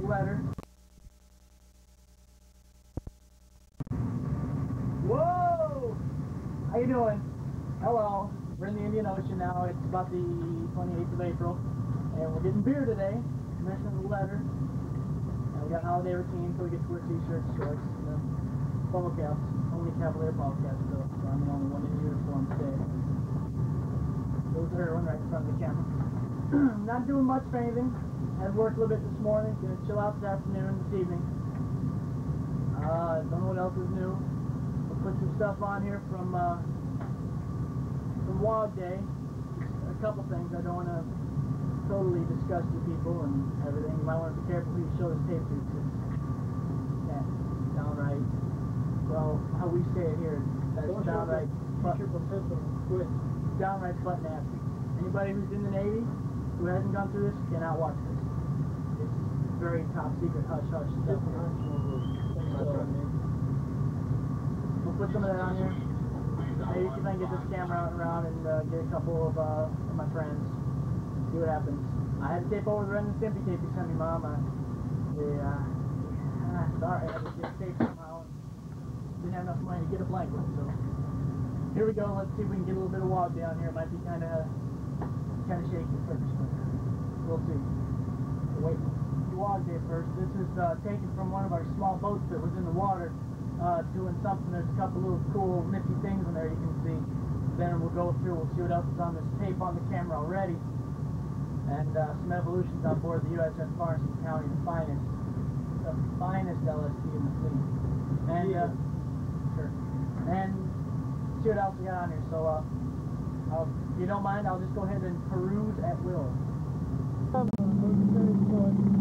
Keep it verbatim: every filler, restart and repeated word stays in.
letter. Whoa! How you doing? Hello. We're in the Indian Ocean now. It's about the twenty-eighth of April, and we're getting beer today. Commission of the letter. And we got holiday routine, so we get to wear t-shirts, shorts, you know, ball caps. Only Cavalier ball caps, though, so I'm the only one in uniform today. There's everyone right in front of the camera. Not doing much for anything. Had worked a little bit this morning. Gonna chill out this afternoon, this evening. Uh, don't know what else is new. We'll put some stuff on here from uh, from Wog Day. Just a couple things I don't want to totally discuss to people and everything. You might want to be careful who you show this tape to, because yeah, downright. Well, how we say it here, that's don't downright. Fuck your potential. Quit. Downright butt nasty. Anybody who's in the Navy who hasn't gone through this cannot watch this. It's very top secret, hush hush stuff. So, we'll put some of that on here. Maybe see if I can get this camera out and around and uh, get a couple of, uh, of my friends. See what happens. I had to tape over the Ren and Stimpy tape you sent me, Mom. I, yeah, ah, sorry, I had to get tape somehow. Didn't have enough money to get a blanket, so here we go. Let's see if we can get a little bit of Wog down here. It might be kind of kind of shaky first, but we'll see. We'll wait. Wog Day first. This is uh, taken from one of our small boats that was in the water uh, doing something. There's a couple little cool nifty things in there you can see. Then we'll go through. We'll see what else is on this tape on the camera already, and uh, some evolutions on board the U S S Farmington County, the finest, the finest L S T in the fleet. And uh, sure. And see what else we got on here. So, uh, I'll, if you don't mind, I'll just go ahead and peruse at will.